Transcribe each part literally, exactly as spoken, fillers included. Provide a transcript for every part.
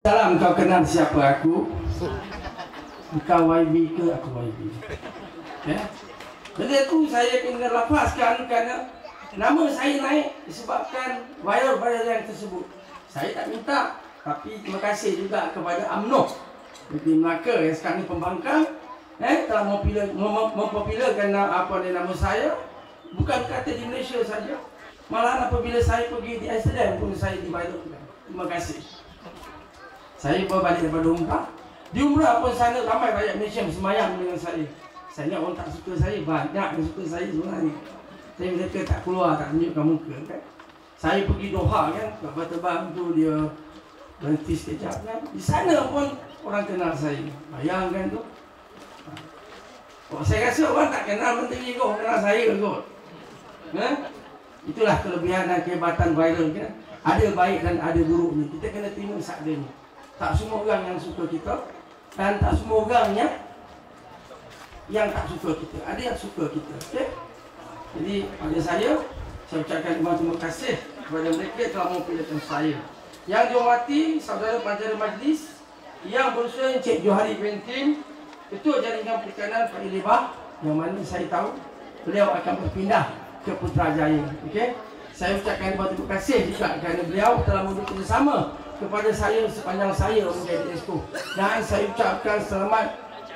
Salam, kau kenal siapa aku? Kau Y B ke aku Y B? Ya. Benda tu saya kena lapaskan kerana nama saya naik disebabkan viral-viral yang tersebut. Saya tak minta, tapi terima kasih juga kepada U M N O di Melaka yang sekarang ni pembangkang, eh, telah mempopular, mem mempopularkan apa ni nama saya. Bukan kata di Malaysia saja, malah apabila saya pergi di Amsterdam pun saya diviralkan. Terima kasih. Saya baru balik daripada umrah. Di umrah pun sana ramai rakyat Malaysia semayang dengan saya. Saya ingat orang tak suka saya, banyak yang suka saya sebenarnya. Saya mereka tak keluar, tak tunjukkan muka kan. Saya pergi Doha kan, kapal terbang tu dia berhenti sekejap kan. Di sana pun orang kenal saya. Bayangkan tu. Oh, saya rasa orang tak kenal menteri kot, kenal saya kot. Ha? Itulah kelebihan dan kehebatan viral kan. Ada baik dan ada buruknya. Kita kena terima seadanya. Tak semua orang yang suka kita dan tak semua orang yang yang tak suka kita. Ada yang suka kita. Okay? Jadi pada saya, saya ucapkan terima kasih kepada mereka yang telah memilihkan saya. Yang dihormati saudara pengacara majlis yang berusaha Encik Johari Bentin, Ketua Jaringan Perikanan Pak Ilibah, yang mana saya tahu beliau akan berpindah ke Putrajaya. Okay? Saya ucapkan terima kasih juga kerana beliau telah memberi kerjasama kepada saya sepanjang saya menjadi Exco. Dan saya ucapkan selamat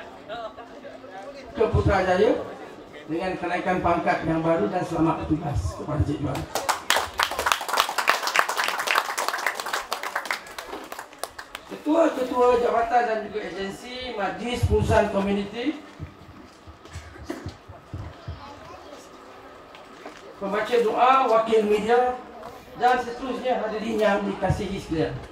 ke Putrajaya dengan kenaikan pangkat yang baru dan selamat bertugas kepada Cik Johari. Ketua-ketua jabatan dan juga agensi Majlis Perusahaan Komuniti, pembaca doa, wakil media dan seterusnya hadirin yang dikasihi sekalian.